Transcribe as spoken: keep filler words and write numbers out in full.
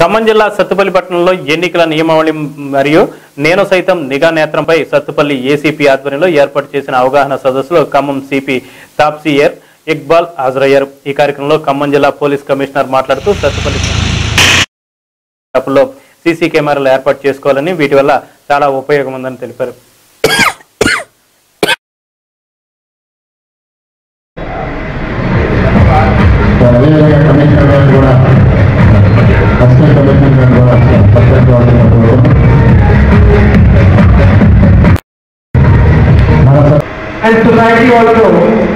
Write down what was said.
ఖమ్మం జిల్లా సత్తుపల్లి పట్టణంలో ఎన్నికల నియమావళి మరియు నేను సైతం నిఘా నేత్రంపై సత్తుపల్లి ఏసీపీ ఆధ్వర్యంలో ఏర్పాటు చేసిన అవగాహన సదస్సులో ఖమ్మం సిపి తాప్సియర్ ఇక్బాల్ హాజరయ్యారు. ఈ కార్యక్రమంలో ఖమ్మం జిల్లా పోలీస్ కమిషనర్ మాట్లాడుతూ సత్తుపల్లి లో సీసీ కెమెరాలు ఏర్పాటు చేసుకోవాలని, వీటి వల్ల చాలా ఉపయోగం ఉందని తెలిపారు. And society also